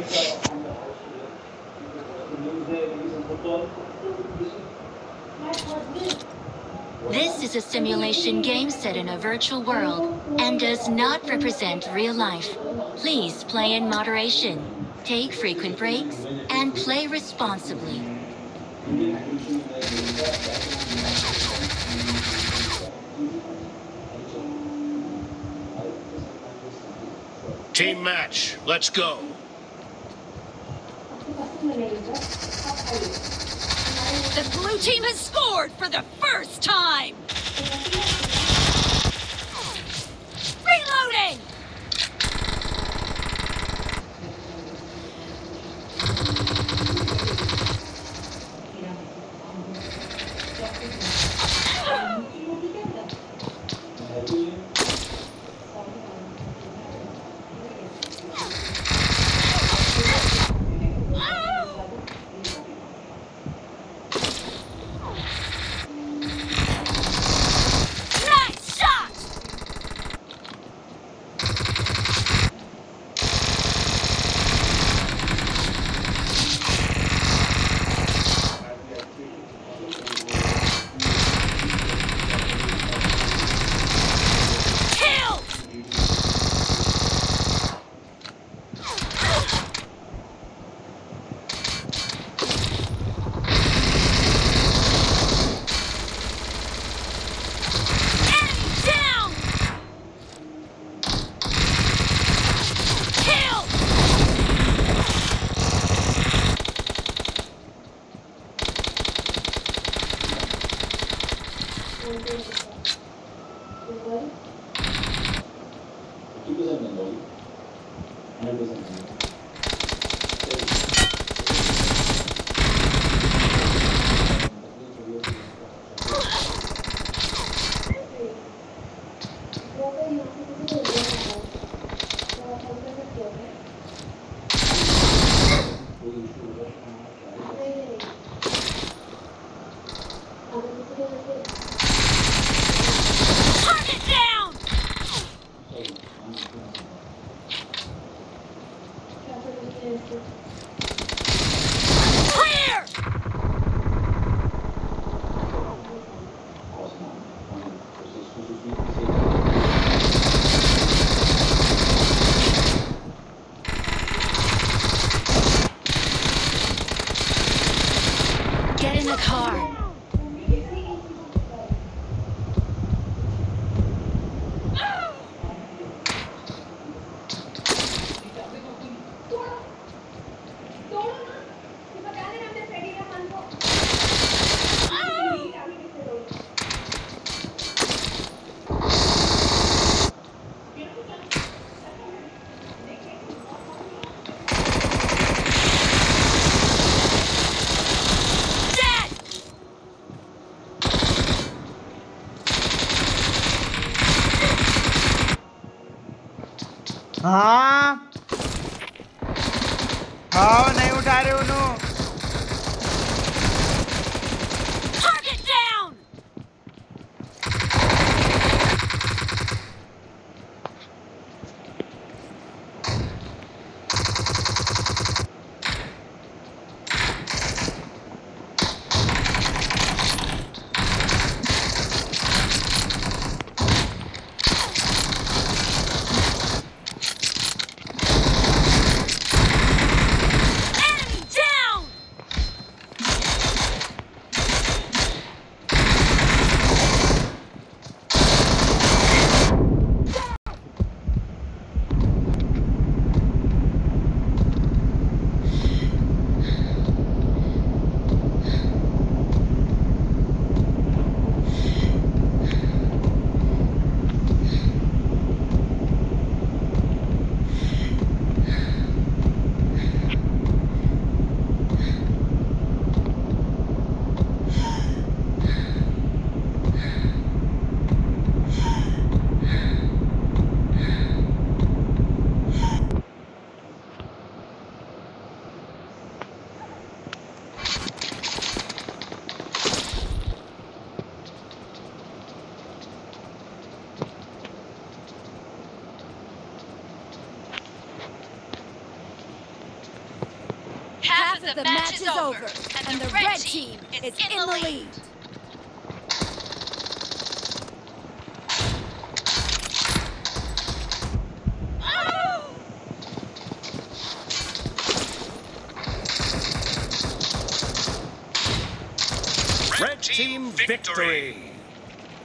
This is a simulation game set in a virtual world and does not represent real life. Please play in moderation, take frequent breaks, and play responsibly. Team match, let's go. The blue team has scored for the first time! Reloading! Get in the car. हाँ हाँ नहीं उठा रहे उन्हों Enemy down! Half of the match is over, and the red team is in the lead. Red team victory!